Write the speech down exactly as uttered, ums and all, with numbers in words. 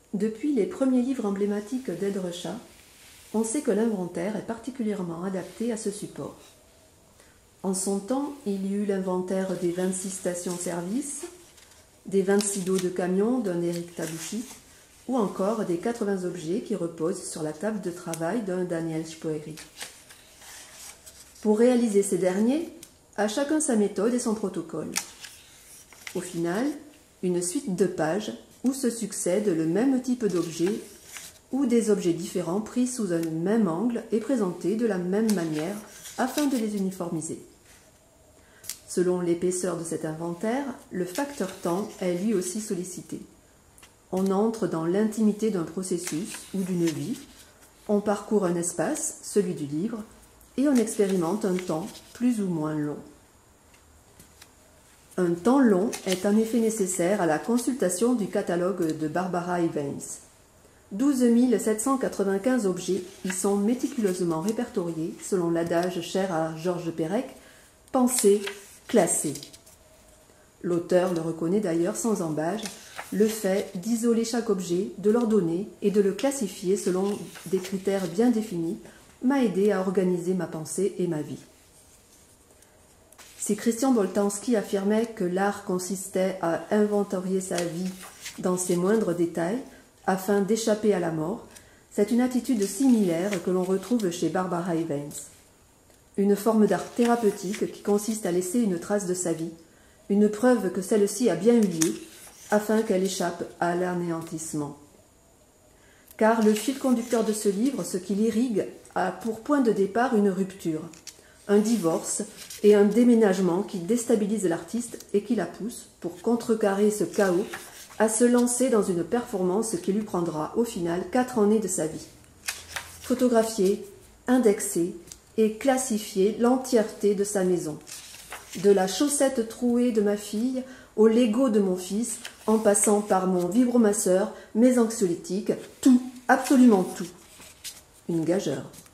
Depuis les premiers livres emblématiques d'Edresha, on sait que l'inventaire est particulièrement adapté à ce support. En son temps, il y eut l'inventaire des vingt-six stations-service, des vingt-six dos de camion d'un Éric Tabuchi, ou encore des quatre-vingts objets qui reposent sur la table de travail d'un Daniel Spoeri. Pour réaliser ces derniers, à chacun sa méthode et son protocole. Au final, une suite de pages où se succèdent le même type d'objet ou des objets différents pris sous un même angle et présentés de la même manière afin de les uniformiser. Selon l'épaisseur de cet inventaire, le facteur temps est lui aussi sollicité. On entre dans l'intimité d'un processus ou d'une vie, on parcourt un espace, celui du livre, et on expérimente un temps plus ou moins long. Un temps long est en effet nécessaire à la consultation du catalogue de Barbara Evans. douze mille sept cent quatre-vingt-quinze objets y sont méticuleusement répertoriés selon l'adage cher à Georges Perec, « penser, classer ». L'auteur le reconnaît d'ailleurs sans embâge, le fait d'isoler chaque objet, de l'ordonner et de le classifier selon des critères bien définis m'a aidé à organiser ma pensée et ma vie. Si Christian Boltanski affirmait que l'art consistait à inventorier sa vie dans ses moindres détails afin d'échapper à la mort, c'est une attitude similaire que l'on retrouve chez Barbara Evans. Une forme d'art thérapeutique qui consiste à laisser une trace de sa vie, une preuve que celle-ci a bien eu lieu, afin qu'elle échappe à l'anéantissement. Car le fil conducteur de ce livre, ce qui l'irrigue, a pour point de départ une rupture, un divorce et un déménagement qui déstabilisent l'artiste et qui la pousse, pour contrecarrer ce chaos, à se lancer dans une performance qui lui prendra au final quatre années de sa vie. Photographier, indexer et classifier l'entièreté de sa maison. De la chaussette trouée de ma fille au Lego de mon fils, en passant par mon vibromasseur, mes anxiolytiques, tout, absolument tout. Une gageure.